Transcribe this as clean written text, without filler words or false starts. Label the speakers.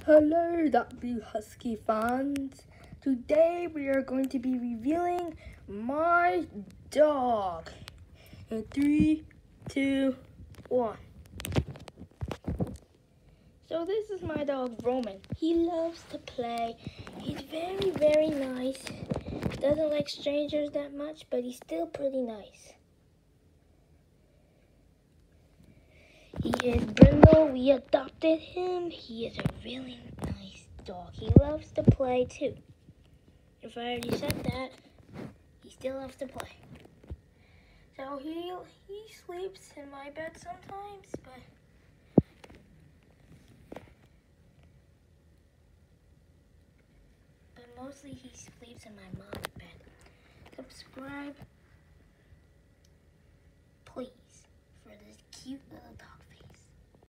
Speaker 1: Hello, W Husky fans. Today we are going to be revealing my dog. In 3, 2, 1. So this is my dog Roman. He loves to play. He's very, very nice. Doesn't like strangers that much, but he's still pretty nice. He is Brindle. We adopted him. He is a really nice dog. He loves to play too. If I already said that, he still loves to play. So he sleeps in my bed sometimes, but mostly he sleeps in my mom's bed. Subscribe.